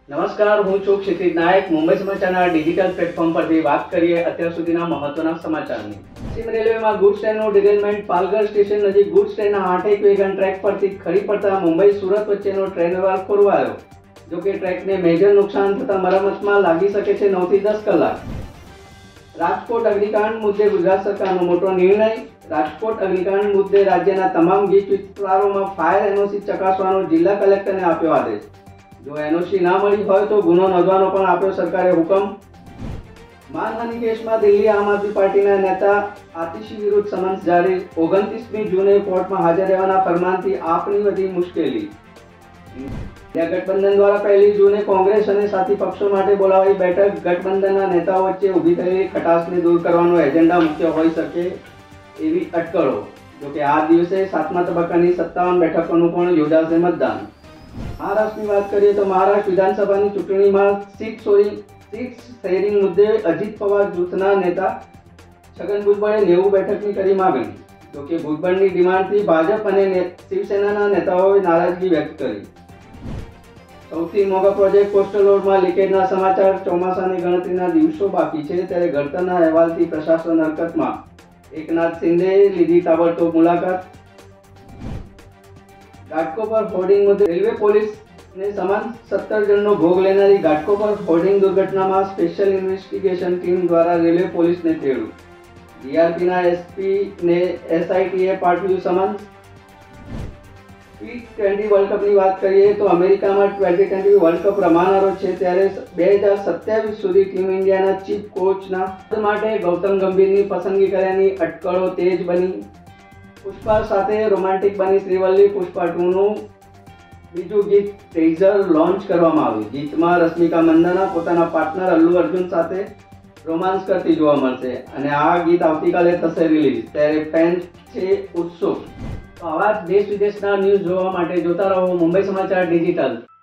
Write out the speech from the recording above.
નમસ્કાર, હું છું ક્ષિતિજ નાયક. મુંબઈ સમાચારના ડિજિટલ પ્લેટફોર્મ પરથી વાત કરીએ અત્યાર સુધીના મહત્વના સમાચારની. પશ્ચિમ રેલવેમાં ગુડ્સ ટ્રેનનું ડિરેલમેન્ટ. પાલઘર સ્ટેશન નજીક ગુડ્સ ટ્રેનના 8 વેગન ટ્રેક પરથી ખરી પડતા મુંબઈ સુરત વચ્ચેનો ટ્રેન વ્યવહાર ખોરવાયો. જોકે ટ્રેકને મેજર નુકસાન થતા મરમ્મતમાં લાગી શકે છે 9 થી 10 કલાક. રાજકોટ અગ્નિકાંડ મુદ્દે ગુજરાત સરકારનો મોટો નિર્ણય. રાજકોટ અગ્નિકાંડ મુદ્દે રાજ્યના તમામ ગીચ વિસ્તારોમાં ફાયર એનઓસી ચકાસવાનો જિલ્લા કલેક્ટરને આપ્યો આદેશ. જો એનઓસી ના મળી હોય તો ગુનો નોંધવાનો પણ આપ્યો સરકારે હુકમ. માનહાનિ કેસમાં દિલ્હી આમ આદમી પાર્ટીના નેતા આતિશી વિરુદ્ધ સમન્સ જારી. 29મી જૂને કોર્ટમાં હાજર રહેવાના ફરમાનથી આપની વધી મુશ્કેલી. ઇન્ડિયા ગઠબંધન દ્વારા 1 જૂને કોંગ્રેસ અને સાથી પક્ષો માટે બોલાવાઈ બેઠક. ગઠબંધનના નેતાઓ વચ્ચે ઊભી થયેલી ખટાશને દૂર કરવાનો એજન્ડા મુખ્ય હોઈ શકે એવી અટકળો. જોકે આ દિવસે 7મા તબક્કાની 57 બેઠકોનું પણ યોજાશે મતદાન. મહારાષ્ટ્રની વાત કરીએ તો મહારાષ્ટ્ર વિધાનસભાની ચૂંટણીમાં સીટ શેરિંગ મુદ્દે અજીત પવાર જૂથના નેતા છગન ભુજબળે 90 બેઠકની કરી માગણી. જોકે ભુજબળની ડિમાન્ડથી ભાજપ અને શિવસેનાના નેતાઓએ નારાજગી વ્યક્ત કરી. સૌથી મોંઘા પ્રોજેક્ટ કોસ્ટલ રોડમાં લીકેજના સમાચાર. ચોમાસાની ગણતરીના દિવસો બાકી છે ત્યારે ઘડતરના અહેવાલથી પ્રશાસન હરકતમાં. એકનાથ શિંદે લીધી તાબડતોબ મુલાકાત. ઘાટકોપર હોર્ડિંગ મુદ્દે રેલવે પોલીસને સમન. 17 જણનો ભોગ લેનારી ઘાટકોપર હોર્ડિંગ દુર્ઘટનામાં સ્પેશિયલ ઇન્વેસ્ટિગેશન ટીમ દ્વારા રેલવે પોલીસને તેડું. જીઆરપીના એસપીને એસઆઈટીએ પાઠવ્યું સમન. T20 વર્લ્ડ કપની વાત કરીએ તો અમેરિકામાં T20 વર્લ્ડ કપ રમાનારો છે ત્યારે 2027 સુધી ટીમ ઇન્ડિયાના ચીફ કોચના પદ માટે ગૌતમ ગંભીરની પસંદગી કર્યાની અટકળો તેજ બની. પુષ્પા સાથે રોમાન્ટિક બની શ્રીવલ્લી. પુષ્પા 2નું બીજું ગીત ટીઝર લોન્ચ કરવામાં આવ્યું. ગીતમાં રશ્મિકા મંદાના પોતાના પાર્ટનર અલ્લુ અર્જુન સાથે રોમાન્સ કરતી જોવા મળશે અને આ ગીત આવતીકાલે થશે રિલીઝ. ત્યારે ફેન્સ છે ઉત્સુક. તો આવા દેશ વિદેશના ન્યૂઝ જોવા માટે જોતા રહો મુંબઈ સમાચાર ડિજિટલ.